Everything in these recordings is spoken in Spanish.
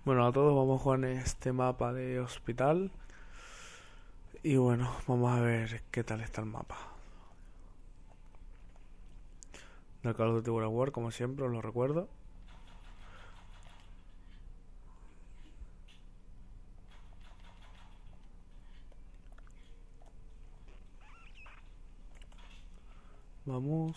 Bueno, a todos vamos a jugar en este mapa de hospital. Y bueno, vamos a ver qué tal está el mapa. Del Call of Duty World War, como siempre, os lo recuerdo. Vamos.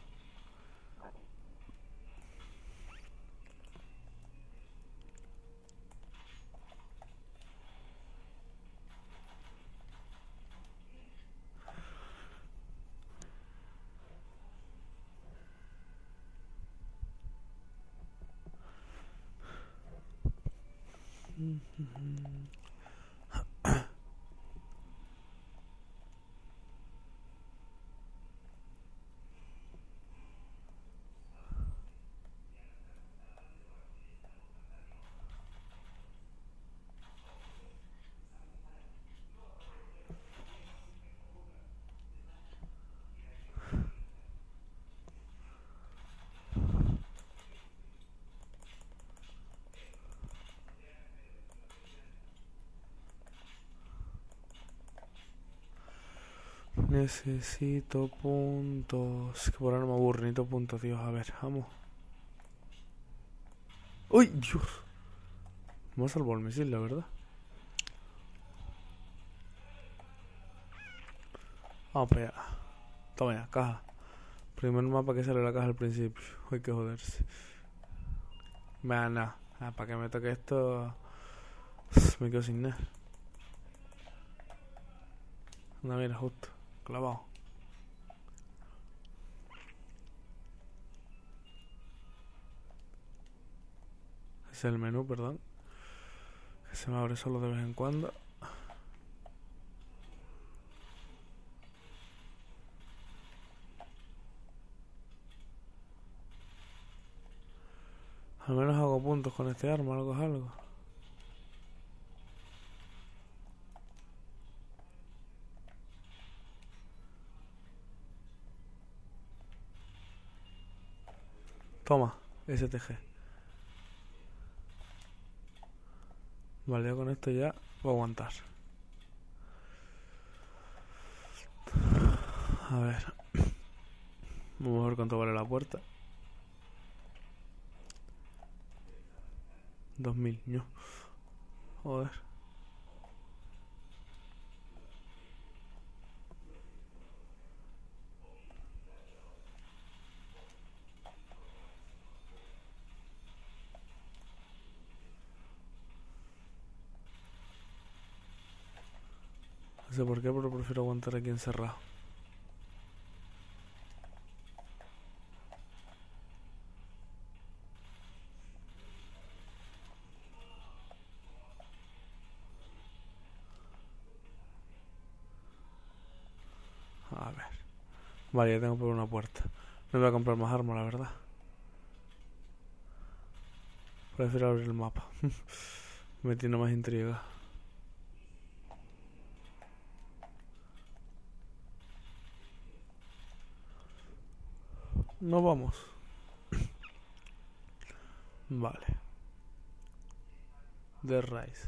Necesito puntos. Que por ahora no me aburro, necesito puntos, Dios. A ver, vamos. ¡Uy, Dios! Me ha salvado el misil, la verdad. Vamos para allá. Toma ya, caja. Primer mapa que sale la caja al principio. Hay que joderse. Nada. Para que me toque esto. Me quedo sin nada. Anda, mira, justo. Clavado. Ese es el menú, perdón. Que se me abre solo de vez en cuando. Al menos hago puntos con este arma, algo es algo. Toma, STG. Vale, yo con esto ya puedo aguantar. A ver. Vamos a ver cuánto vale la puerta. 2000, no. Joder. No sé por qué, pero prefiero aguantar aquí encerrado. A ver. Vale, ya tengo por una puerta. Me voy a comprar más armas, la verdad. Prefiero abrir el mapa. Me tiene más intriga. No vamos. Vale. The Rise.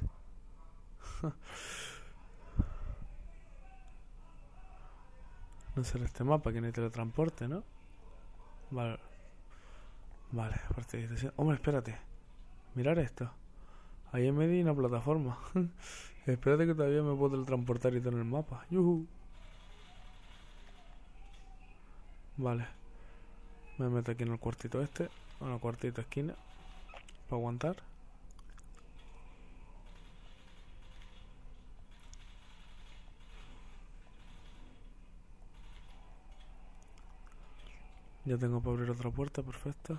No será este mapa que no hay teletransporte, ¿no? Vale. Vale, participación. Hombre, espérate. Mirar esto. Ahí en medio hay una plataforma. Espérate que todavía me puedo teletransportar y todo en el mapa. ¡Yuhu! Vale. Me meto aquí en el cuartito este. En el cuartito esquina. Para aguantar. Ya tengo para abrir otra puerta, perfecto.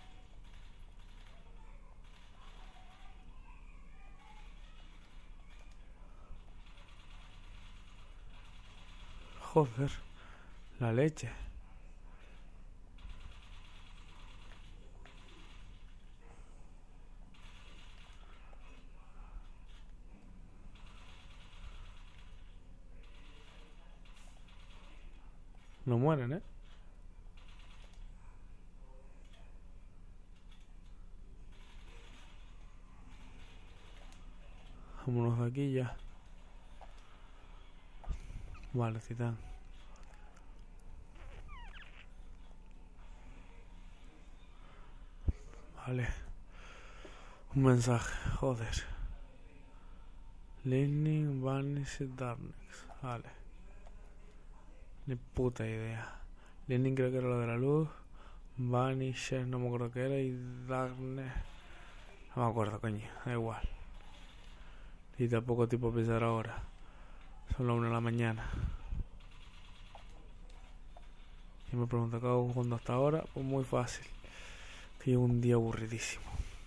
Joder. La leche. No mueren, ¿eh? Vámonos de aquí ya. Vale, titán. Vale. Un mensaje, joder. Lightning, Vanish, Darkness. Vale. Ni puta idea. Lightning creo que era lo de la luz. Vanish, no me acuerdo qué era. Y Darkness. No me acuerdo, coño. Da igual. Y tampoco tipo pensar ahora. Son las 1 de la mañana. Y me pregunta qué hago jugando hasta ahora. Pues muy fácil. Que llevo un día aburridísimo.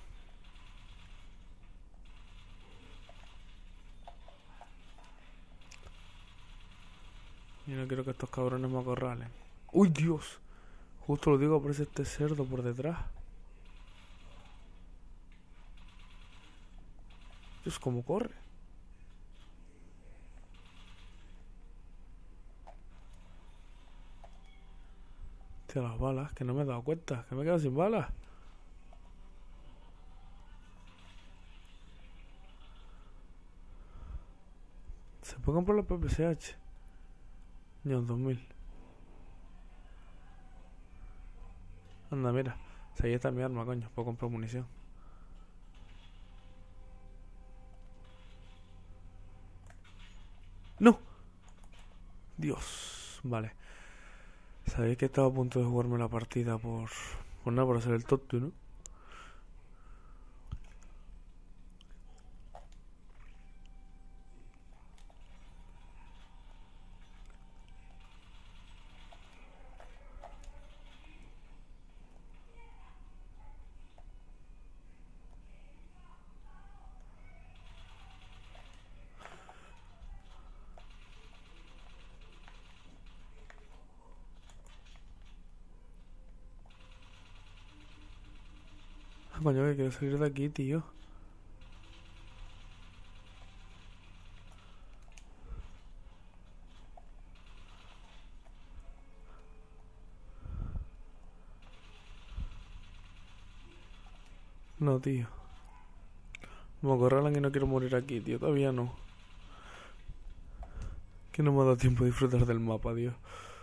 Y no quiero que estos cabrones me acorralen. ¡Uy, Dios! Justo lo digo, aparece este cerdo por detrás. Dios, cómo corre. Tío, las balas, que no me he dado cuenta. Que me he quedado sin balas. ¿Se puede comprar la PPSH? Ni un 2000. Anda, mira. Si ahí está mi arma, coño. Puedo comprar munición. ¡No! Dios. Vale. Sabéis que estaba a punto de jugarme la partida por nada, por hacer el tonto, ¿no? Ah, coño, que quiero salir de aquí, tío. No, tío. Me acorralan y no quiero morir aquí, tío. Todavía no. Que no me ha dado tiempo de disfrutar del mapa, tío.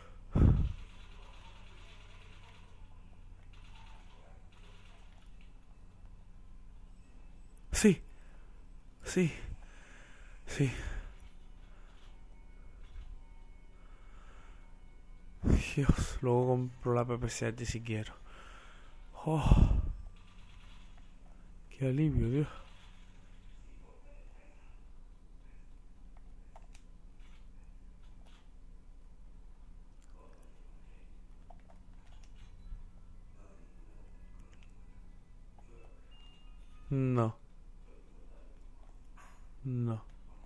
Sí. Sí. Sí. Dios, luego compro la PPSH si quiero. Oh, qué alivio, Dios. No. No.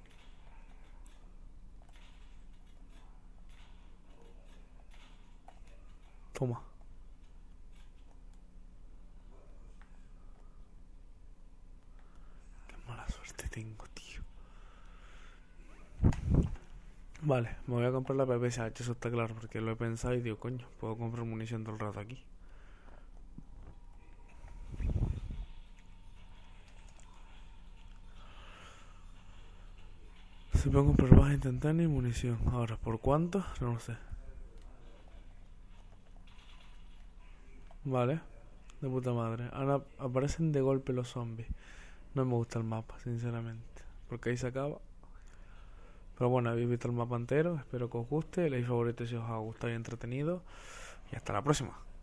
Toma. Qué mala suerte tengo, tío. Vale, me voy a comprar la PPSH, eso está claro, porque lo he pensado y digo, coño, puedo comprar munición todo el rato aquí. Se puede comprar baja instantánea y munición. Ahora, ¿por cuánto? No lo sé. Vale, de puta madre. Ahora aparecen de golpe los zombies. No me gusta el mapa, sinceramente, porque ahí se acaba. Pero bueno, habéis visto el mapa entero. Espero que os guste. Le dais favorito si os ha gustado y entretenido. Y hasta la próxima.